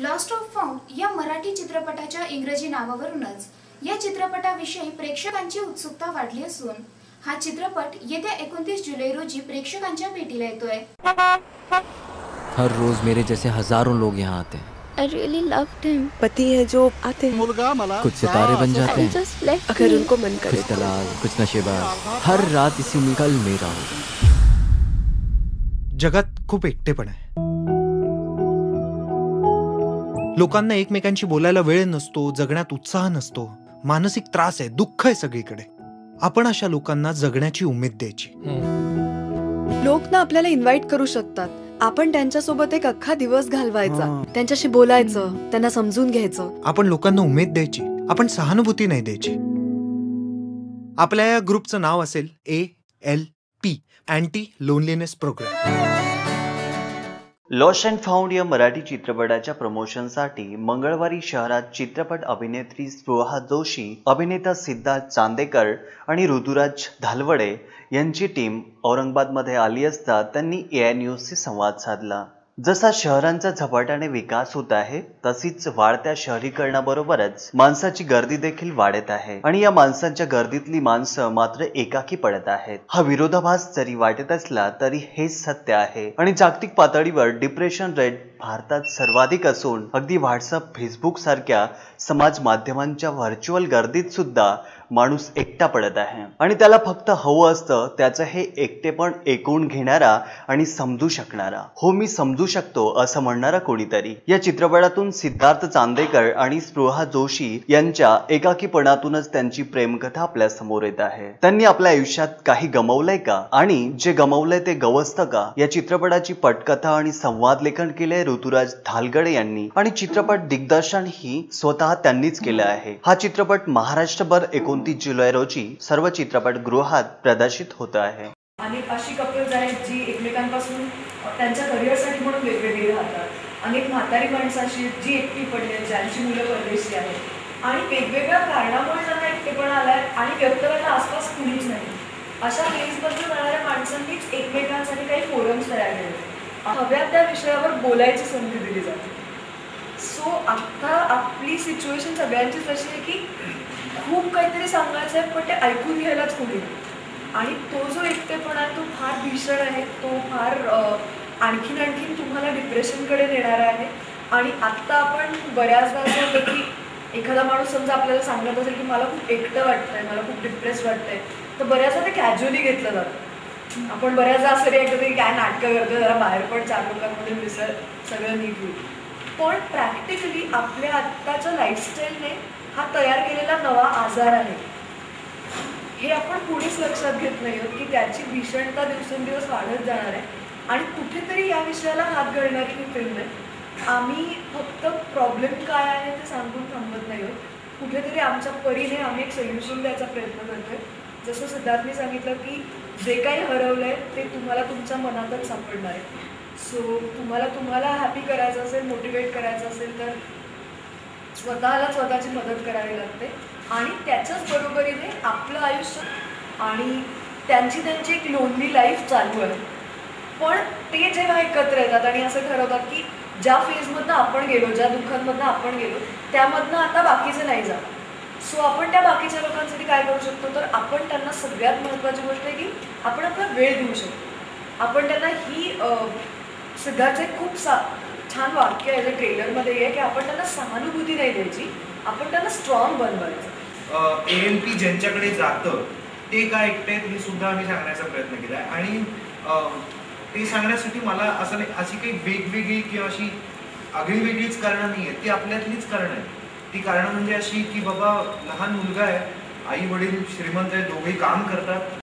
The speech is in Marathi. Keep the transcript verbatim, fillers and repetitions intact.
लॉस्ट ऑफ फाउंड या मराठी चित्रपटाच्या इंग्रजी नावावरूनच या चित्रपटाविषयी प्रेक्षकांची उत्सुकता वाढली असून हा चित्रपट येत्या एकोणतीस जुलै रोजी प्रेक्षकांच्या भेटीला येतोय। हर रोज मेरे जैसे हजारों लोग यहाँ आते हैं। I really loved him. पति है जो आते हैं, कुछ सितारे बन जाते I हैं, just left अगर me. उनको मन करे कुछ दलाल, कुछ नशेबाज। हर रात इसी में कल मेरा होगा। जगात खूप एकटेपण आहे। लोकांना एकमेकांशी बोलायला वेळ नसतो, जगण्यात उत्साह नसतो, मानसिक त्रास आहे, दुःख आहे सगळीकडे। आपण अशा लोकांना जगण्याची उमेद द्यायची। लोक ना आपल्याला इन्व्हाइट करू शकतात, आपण त्यांच्यासोबत एक अख्खा दिवस घालवायचा, त्यांच्याशी बोलायचं, त्यांना समजून घ्यायचं। आपण लोकांना उमेद द्यायची, आपण सहानुभूती नाही द्यायची। आपल्या या ग्रुपचं नाव असेल A L P, anti loneliness programme. Lost and found या मराठी चित्रपटाच्या प्रमोशनसाठी मंगळवारी शहरात चित्रपट अभिनेत्री स्पृहा जोशी, अभिनेता सिद्धार्थ चांदेकर आणि ऋतुराज धालवडे यांची टीम औरंगाबादमध्ये आली असता त्यांनी ए आय न्यूजशी संवाद साधला। जसा शहरांचा झपाट्याने विकास होत आहे तशीच वाढत्या शहरीकरणाबरोबरच माणसाची गर्दी देखील वाढत आहे आणि या माणसांच्या गर्दीतली माणसं मात्र एकाकी पडत आहेत। हा विरोधाभास जरी वाटत असला तरी हेच सत्य आहे आणि जागतिक पातळीवर डिप्रेशन रेट भारतात सर्वाधिक असून अगदी व्हॉट्सअप, फेसबुक सारख्या समाज माध्यमांच्या व्हर्च्युअल गर्दीत सुद्धा माणूस एकटा पडत आहे आणि त्याला फक्त हवं असतं त्याचं हे एकटेपण ऐकून घेणारा आणि समजू शकणारा, हो मी समजू शकतो असं म्हणणारा कोणीतरी। या चित्रपटातून सिद्धार्थ चांदेकर आणि स्पृहा जोशी यांच्या एकाकीपणातूनच त्यांची प्रेमकथा आपल्या समोर येत आहे। त्यांनी आपल्या आयुष्यात काही गमावलंय का आणि जे गमावलंय ते गवसतं का? या चित्रपटाची पटकथा आणि संवाद लेखन केले ऋतुराज धालगडे यांनी आणि चित्रपट दिग्दर्शन ही स्वतः त्यांनीच केलं आहे। हा चित्रपट महाराष्ट्रभर एकोणतीस जुलै रोजी सर्व चित्रपटगृहात प्रदर्शित होत आहे। अनेक अशी कपल्स आहेत जी एकमेकांपासून त्यांच्या करिअरसाठी म्हणून वेगवेगळे राहतात। अनेक म्हातारी माणसं अशी जी एकटी पडली आहेत, ज्यांची मुलं परदेशी आहेत आणि वेगवेगळ्या कारणामुळे त्यांना एकटेपणा आलाय आणि व्यक्त करायला आसपास कुणीच नाही। अशा फेजबद्दल जाणाऱ्या माणसांनीच एकमेकांसाठी काही फोरम्स तयार केले, हव्या त्या विषयावर बोलायची संधी दिली जाते। सो आता आपली सिच्युएशन सगळ्यांचीच अशी आहे की खूप काहीतरी सांगायचं आहे पण ते ऐकून घ्यायलाच कोणी नाही आणि तो जो एकटेपणा आहे तो फार भीषण आहे, तो फार आणखीन आणखीन तुम्हाला डिप्रेशनकडे नेणारा आहे। आणि आत्ता आपण बऱ्याचदा असं होतं की एखादा माणूस समजा आपल्याला सांगत असेल की मला खूप एकटं वाटतंय, मला खूप डिप्रेस वाटतंय, तर बऱ्याचदा ते कॅज्युअली घेतलं जातं। आपण बऱ्याचदा असं रिॲक्ट होतं की काय नाटकं करतो, जरा बाहेर पण चार लोकांमध्ये मिसळ, सगळं नीट होईल। पण प्रॅक्टिकली आपल्या आत्ताच्या लाईफस्टाईलने हा तयार केलेला नवा आजार आहे हे आपण पुढेच लक्षात घेत नाही आहोत की त्याची भीषणता दिवसेंदिवस वाढत जाणार आहे आणि कुठेतरी या विषयाला हात घालणारी ही फिल्म आहे। आम्ही फक्त प्रॉब्लेम काय आहे ते सांगून थांबत नाही आहोत, कुठेतरी आमच्या परीने आम्ही एक सोल्युशन द्यायचा प्रयत्न करतोय। जसं सिद्धार्थने सांगितलं की जे काही हरवलं आहे ते तुम्हाला तुमच्या मनातच सापडणार आहे। सो तुम्हाला तुम्हाला हॅपी करायचं असेल, मोटिवेट करायचं असेल तर स्वतःला स्वतःची मदत करावी लागते आणि त्याच्याच बरोबरीने आपलं आयुष्य आणि त्यांची त्यांची एक लोनली लाईफ चालू आहे। पण ते जेव्हा एकत्र येतात आणि असं ठरवतात की ज्या फेजमधनं आपण गेलो, ज्या दुःखांमधनं आपण गेलो त्यामधनं आता बाकीचे नाही जात। सो आपण त्या बाकीच्या लोकांसाठी काय करू शकतो तर आपण त्यांना सगळ्यात महत्त्वाची गोष्ट आहे की आपण आपला वेळ देऊ शकतो। आपण त्यांना ही सिद्धार्थचं एक खूप सा छान वाक्य आहे जे ट्रेलरमध्ये आहे की आपण त्यांना सहानुभूती नाही द्यायची, आपण त्यांना स्ट्रॉंग बनवायचं। ए एल पी ज्यांच्याकडे जातं ते का एकटे हे सुद्धा आम्ही सांगण्याचा प्रयत्न केला आहे आणि ते सांगण्यासाठी मला असं नाही अशी काही वेगवेगळी किंवा अशी आगळीवेगळीच कारणं नाही आहेत, ती आपल्यातलीच कारणं आहेत। ती कारणं म्हणजे अशी की बाबा लहान मुलगा आहे, आई वडील श्रीमंत आहे, दोघेही काम करतात,